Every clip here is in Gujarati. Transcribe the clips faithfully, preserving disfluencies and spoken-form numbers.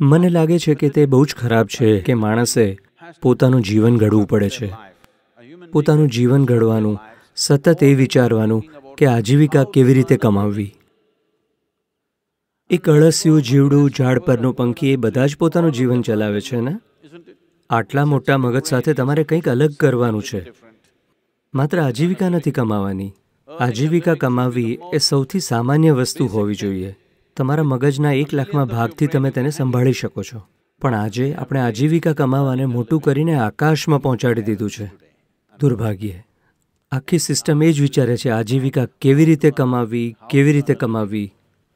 મને લાગે છે કે તે બહુ જ ખરાબ છે કે માણસે પોતાનું જીવન ઘડવું પડે છે. પોતાનું જીવન ઘડવાનું, સતત એ વિચારવાનું કે આજીવિકા કેવી રીતે કમાવવી. એક અળસિયું, જીવડું, ઝાડ પરનું પંખી એ બધા જ પોતાનું જીવન ચલાવે છે ને. આટલા મોટા મગજ સાથે તમારે કંઈક અલગ કરવાનું છે. માત્ર આજીવિકા નથી કમાવાની. આજીવિકા કમાવવી એ સૌથી સામાન્ય વસ્તુ હોવી જોઈએ. તમારા મગજના એક લાખમાં ભાગથી તમે તેને સંભાળી શકો છો. પણ આજે આપણે આજીવિકા કમાવાને મોટું કરીને આકાશમાં પહોંચાડી દીધું છે. દુર્ભાગ્યે આખી સિસ્ટમ એ જ વિચારે છે આજીવિકા કેવી રીતે કમાવવી, કેવી રીતે કમાવવી.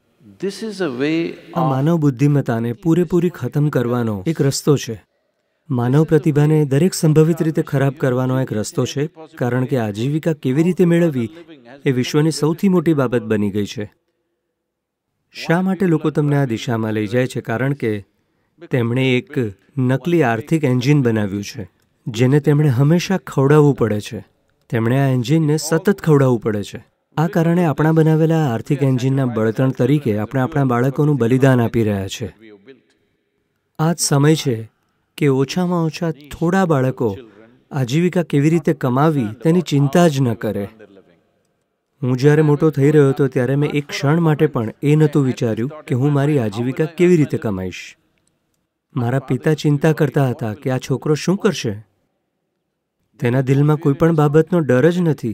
આ માનવ બુદ્ધિમત્તાને પૂરેપૂરી ખતમ કરવાનો એક રસ્તો છે. માનવ પ્રતિભાને દરેક સંભવિત રીતે ખરાબ કરવાનો એક રસ્તો છે, કારણ કે આજીવિકા કેવી રીતે મેળવવી એ વિશ્વની સૌથી મોટી બાબત બની ગઈ છે. શા માટે લોકો તમને આ દિશામાં લઈ જાય છે? કારણ કે તેમણે એક નકલી આર્થિક એન્જિન બનાવ્યું છે, જેને તેમણે હંમેશા ખવડાવવું પડે છે. તેમણે આ એન્જિનને સતત ખવડાવવું પડે છે. આ કારણે આપણા બનાવેલા આર્થિક એન્જિનના બળતણ તરીકે આપણે આપણા બાળકોનું બલિદાન આપી રહ્યા છે. આ જ સમય છે કે ઓછામાં ઓછા થોડા બાળકો આજીવિકા કેવી રીતે કમાવી તેની ચિંતા જ ન કરે. હું જ્યારે મોટો થઈ રહ્યો હતો ત્યારે મેં એક ક્ષણ માટે પણ એ નહોતું વિચાર્યું કે હું મારી આજીવિકા કેવી રીતે કમાઈશ. મારા પિતા ચિંતા કરતા હતા કે આ છોકરો શું કરશે. તેના દિલમાં કોઈ પણ બાબતનો ડર જ નથી.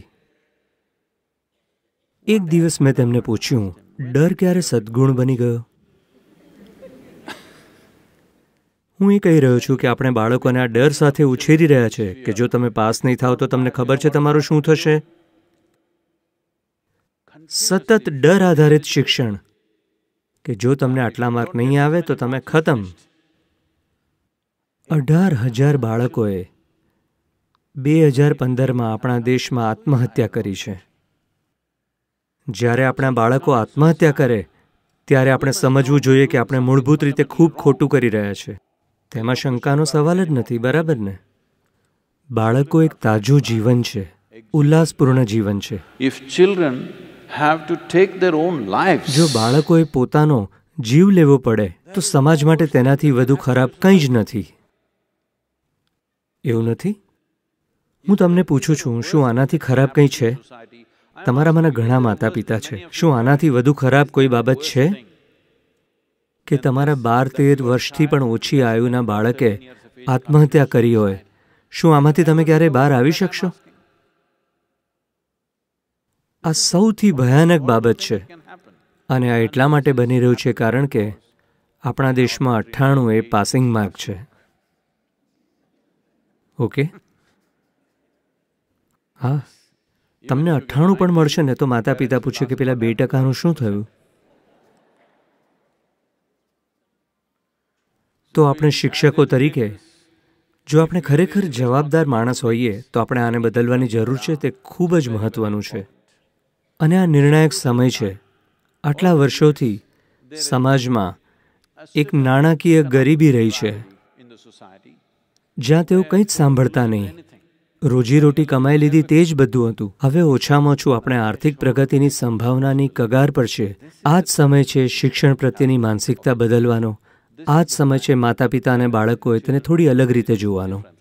એક દિવસ મેં તેમને પૂછ્યું, ડર ક્યારે સદ્ગુણ બની ગયો? હું એ કહી રહ્યો છું કે આપણે બાળકોને આ ડર સાથે ઉછેરી રહ્યા છે કે જો તમે પાસ નહીં થાવ તો તમને ખબર છે તમારું શું થશે. સતત ડર આધારિત શિક્ષણ કે જો તમને આટલા માર્ક નહીં આવે તો તમે ખતમ. અઢાર હજાર બાળકોએ બે હજાર પંદરમાં આપણા દેશમાં આત્મહત્યા કરી છે. જ્યારે આપણા બાળકો આત્મહત્યા કરે ત્યારે આપણે સમજવું જોઈએ કે આપણે મૂળભૂત રીતે ખૂબ ખોટું કરી રહ્યા છે. તેમાં શંકાનો સવાલ જ નથી, બરાબર ને? બાળકો એક તાજું જીવન છે, ઉલ્લાસપૂર્ણ જીવન છે. જો બાળકોએ પોતાનો જીવ લેવો પડે તો સમાજ માટે તેનાથી વધુ ખરાબ કંઈ જ નથી. એવું નથી? હું તમને પૂછું છું, શું આનાથી ખરાબ કંઈ છે? તમારામાંના ઘણા માતા પિતા છે. શું આનાથી વધુ ખરાબ કોઈ બાબત છે કે તમારા બાર તેર વર્ષથી પણ ઓછી આયુના બાળકે આત્મહત્યા કરી હોય? શું આમાંથી તમે ક્યારેય બહાર આવી શકશો? આ સૌથી ભયાનક બાબત છે. અને આ એટલા માટે બની રહ્યું છે કારણ કે આપણા દેશમાં અઠ્ઠાણું એ પાસિંગ માર્ક છે. ઓકે, હા, તમને અઠ્ઠાણું પણ મળશે ને તો માતા પિતા પૂછે કે પેલા બે ટકાનું શું થયું? તો આપણે શિક્ષકો તરીકે જો આપણે ખરેખર જવાબદાર માણસ હોઈએ તો આપણે આને બદલવાની જરૂર છે. તે ખૂબ જ મહત્વનું છે અને આ નિર્ણાયક સમય છે. આટલા વર્ષોથી સમાજમાં એક નાણાકીય ગરીબી રહી છે જ્યાં તેઓ કંઈ જ સાંભળતા નહીં. રોજીરોટી કમાઈ લીધી તે જ બધું હતું. હવે ઓછામાં ઓછું આપણે આર્થિક પ્રગતિની સંભાવનાની કગાર પર છે. આ જ સમય છે શિક્ષણ પ્રત્યેની માનસિકતા બદલવાનો. આ જ સમય છે માતા પિતા અને બાળકોએ તેને થોડી અલગ રીતે જોવાનો.